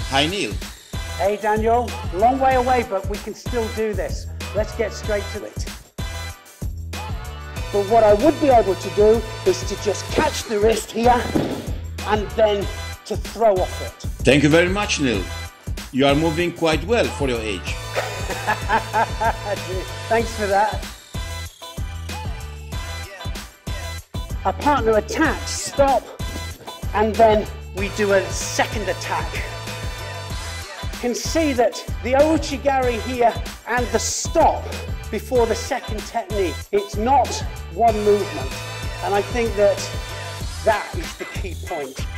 Hi Neil. Hey Daniel, long way away, but we can still do this. Let's get straight to it. But what I would be able to do is to just catch the wrist here and then to throw off it. Thank you very much, Neil. You are moving quite well for your age. Thanks for that. Our partner attacks, stop, and then we do a second attack. You can see that the ouchigari here and the stop before the second technique, it's not one movement. And I think that is the key point.